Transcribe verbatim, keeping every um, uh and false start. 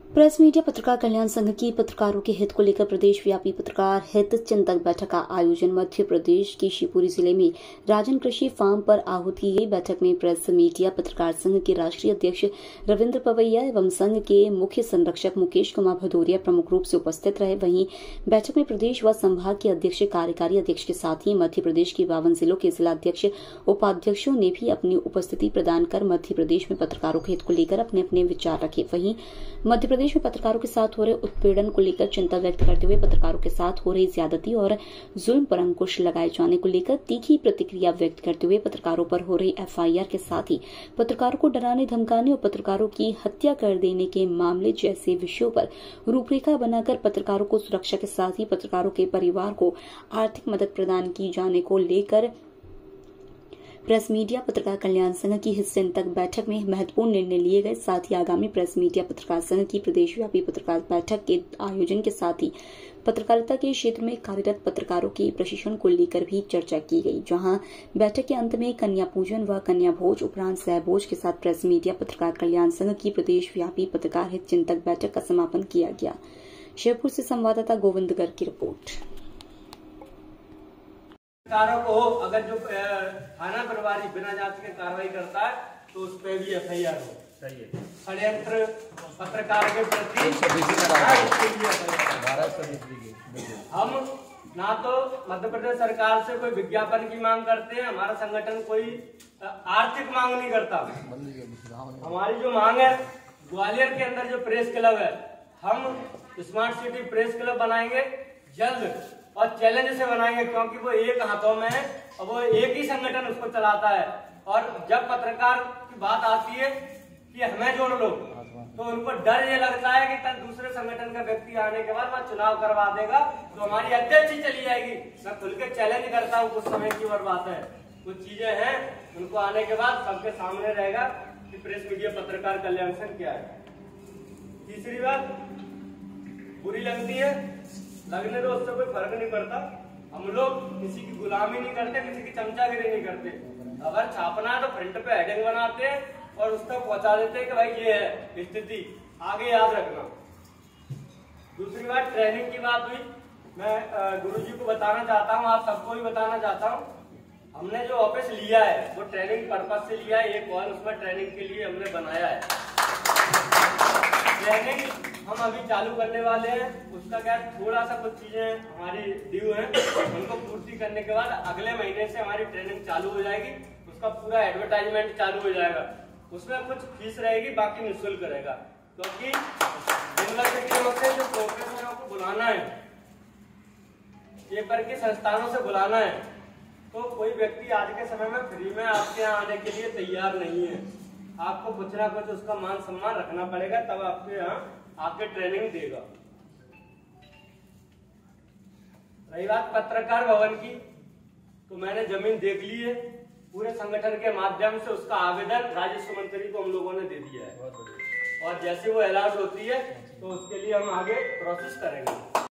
Press media पत्रकार कल्याण संघ की पत्रकारों के हित को लेकर प्रदेश व्यापी पत्रकार हित चिंतक बैठक का आयोजन मध्य प्रदेश के शिवपुरी जिले में राजन कृषि फार्म पर आहूत की गई। बैठक में प्रेस मीडिया पत्रकार संघ के राष्ट्रीय अध्यक्ष रविंद्र पवैया एवं संघ के मुख्य संरक्षक मुकेश कुमार भदौरिया प्रमुख रूप से उपस्थित रहे। वहीं बैठक में प्रदेश व संभाग के अध्यक्ष, कार्यकारी अध्यक्ष के साथ ही मध्य प्रदेश के बावन जिलों के जिला अध्यक्ष, उपाध्यक्षों ने भी अपनी उपस्थिति प्रदान कर मध्य प्रदेश में पत्रकारों के हित को लेकर अपने अपने विचार रखे। वहीं मध्य प्रदेश में पत्रकारों के साथ हो रहे उत्पीड़न को लेकर चिंता व्यक्त करते हुए पत्रकारों के साथ हो रही ज्यादती और जुल्म पर अंकुश लगाए जाने को लेकर तीखी प्रतिक्रिया व्यक्त करते हुए पत्रकारों पर हो रही एफ आई आर के साथ ही पत्रकारों को डराने, धमकाने और पत्रकारों की हत्या कर देने के मामले जैसे विषयों पर रूपरेखा बनाकर पत्रकारों को सुरक्षा के साथ ही पत्रकारों के परिवार को आर्थिक मदद प्रदान की जाने को लेकर प्रेस मीडिया पत्रकार कल्याण संघ की हित चिंतक बैठक में महत्वपूर्ण निर्णय लिए गए। साथ ही आगामी प्रेस मीडिया पत्रकार संघ की प्रदेशव्यापी पत्रकार बैठक के आयोजन के साथ ही पत्रकारिता के क्षेत्र में कार्यरत पत्रकारों के प्रशिक्षण को लेकर भी चर्चा की गई। जहां बैठक के अंत में कन्या पूजन व कन्या भोज उपरांत सहभोज के साथ प्रेस मीडिया पत्रकार कल्याण संघ की प्रदेशव्यापी पत्रकार हित चिंतक बैठक का समापन किया गया। शिवपुर से संवाददाता गोविंद गर्ग की रिपोर्ट। पत्रकारों को अगर जो थाना प्रभारी बिना जांच के कार्रवाई करता है तो उस पर भी एफ आई आर हो। सही है। षड्यंत्र पत्रकार के प्रति हम ना तो मध्य प्रदेश सरकार से कोई विज्ञापन की मांग करते हैं, हमारा संगठन कोई आर्थिक मांग नहीं करता। हमारी जो मांग है, ग्वालियर के अंदर जो प्रेस क्लब है, हम स्मार्ट सिटी प्रेस क्लब बनाएंगे जल्द और चैलेंज से बनाएंगे, क्योंकि वो एक हाथों में है और वो एक ही संगठन उसको चलाता है। और जब पत्रकार की बात आती है कि हमें जोड़ लो, तो उनको डर ये लगता है कि तब दूसरे संगठन का व्यक्ति आने के बाद वह चुनाव करवा देगा तो हमारी अध्यक्ष ही चली जाएगी। मैं खुल के चैलेंज करता हूँ, कुछ समय की और बात है, कुछ चीजें हैं उनको आने के बाद सबके सामने रहेगा कि प्रेस मीडिया पत्रकार कल्याण संघ क्या है। तीसरी बात बुरी लगती है, लगने तो उससे कोई फर्क नहीं पड़ता। हम लोग किसी की गुलामी नहीं करते, किसी की चमचागिरी नहीं करते। अगर छापना है तो फ्रंट पे हेडिंग बनाते हैं और उस तक पहुंचा देते हैं कि भाई ये है स्थिति, आगे याद रखना। दूसरी बात ट्रेनिंग की बात हुई, मैं गुरुजी को बताना चाहता हूँ, आप सबको भी बताना चाहता हूँ। हमने जो ऑफिस लिया है वो ट्रेनिंग पर्पज से लिया है, एक और उसमें ट्रेनिंग के लिए हमने बनाया है। ट्रेनिंग हम अभी चालू करने वाले हैं, उसका क्या थोड़ा सा कुछ चीजें हमारी ड्यू है, उनको पूर्ति करने के बाद अगले महीने से हमारी ट्रेनिंग चालू हो जाएगी। उसका पूरा एडवर्टाइजमेंट चालू हो जाएगा, उसमें कुछ फीस रहेगी, बाकी निःशुल्क रहेगा। क्योंकि यूनिवर्सिटियों से जो प्रोफेसरों को बुलाना है, पेपर के संस्थानों से बुलाना है, तो कोई व्यक्ति आज के समय में फ्री में आपके यहाँ आने के लिए तैयार नहीं है। आपको कुछ ना कुछ उसका मान सम्मान रखना पड़ेगा, तब आपके यहाँ आके ट्रेनिंग देगा। रही बात पत्रकार भवन की, तो मैंने जमीन देख ली है, पूरे संगठन के माध्यम से उसका आवेदन राजस्व मंत्री को हम लोगों ने दे दिया है और जैसे वो अलाउड होती है तो उसके लिए हम आगे प्रोसेस करेंगे।